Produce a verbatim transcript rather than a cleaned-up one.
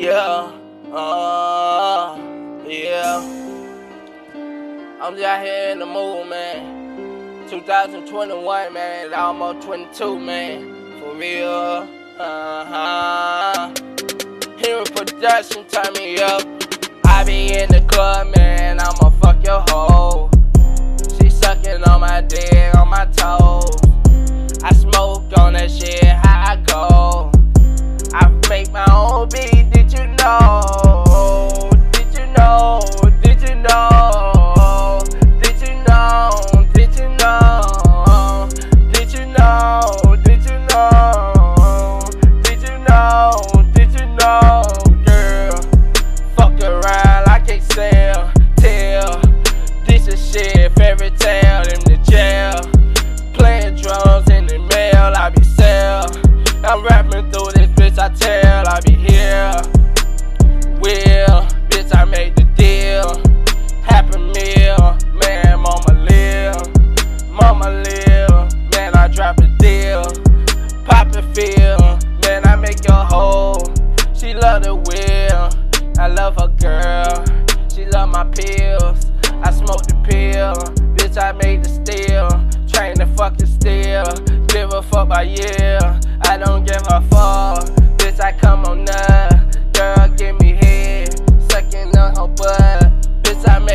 Yeah, uh, yeah. I'm just out here in the mood, man. two thousand twenty-one, man. Almost twenty-two, man. For real. Uh-huh. Henry Production, turn me up. I be in the club, man. I'ma fuck your hoe. She sucking on my dick, on my toes. I smoke on that shit, how I go. I make my own beat, did you know? Did you know? Did you know? Did you know? Did you know? Did you know? Did you know? Did you know? Did you know? Girl, fuck around, I can't sell, tell. This is shit, fairy tale in the jail. Playing drums in the mail, I be sell. I'm rapping through this bitch, I tell, I be here. Will, bitch, I made the deal. Happy meal, man, mama live. Mama live, man, I drop a deal. Pop and feel, man, I make your whole. She love the wheel, I love her girl. She love my pills, I smoke the pill. Bitch, I made the steel. Train to fucking steal. Give a fuck by year, I don't give a fuck. Bitch, I come on up. Girl, give me head, sucking on her butt. Bitch, I make